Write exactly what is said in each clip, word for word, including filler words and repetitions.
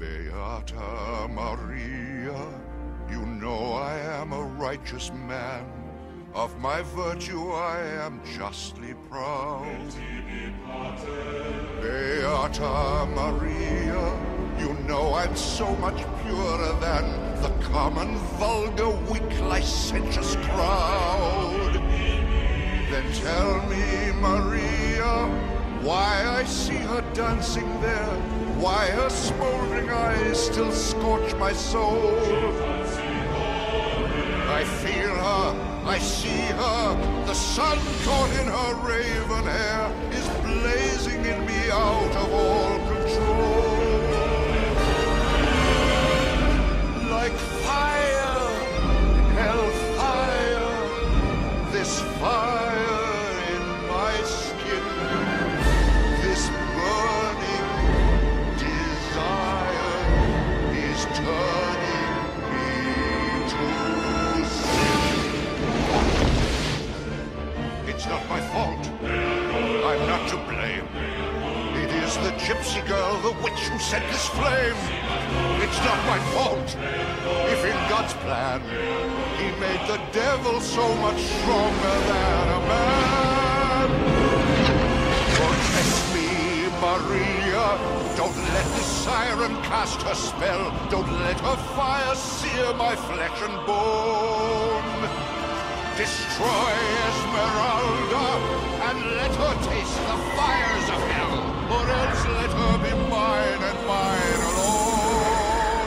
Beata Maria, you know I am a righteous man. Of my virtue I am justly proud. Beata Maria, you know I'm so much purer than the common, vulgar, weak, licentious crowd. Then tell me, Maria, why I see her dancing there, why her smoldering eyes still scorch my soul. I feel her, I see her, the sun caught in her raven hair is blazing in me out of all control. Like fire, hellfire, this fire in my skin, this burning desire is turning me to sin. It's not my fault. I'm not to blame. It is the gypsy girl, the witch, who set this flame. It's not my fault. If in God's plan, he made the devil so much stronger than a man. Protect me, Maria. Don't let the siren cast her spell. Don't let her fire sear my flesh and bone. Destroy Esmeralda, and let her taste the fires of hell, or else let her be mine and mine alone.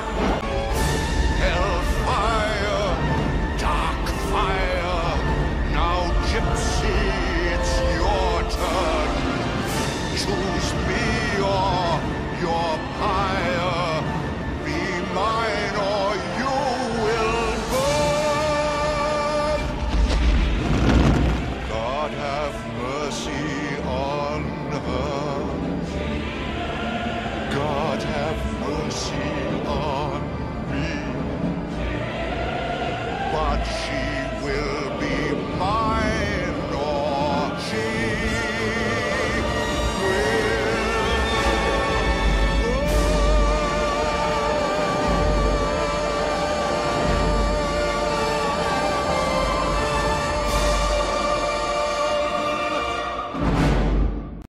Hellfire, dark fire, now gypsy, it's your turn. Choose me or your pyre, be mine or you will burn. God have mercy on her. God have mercy on me. But she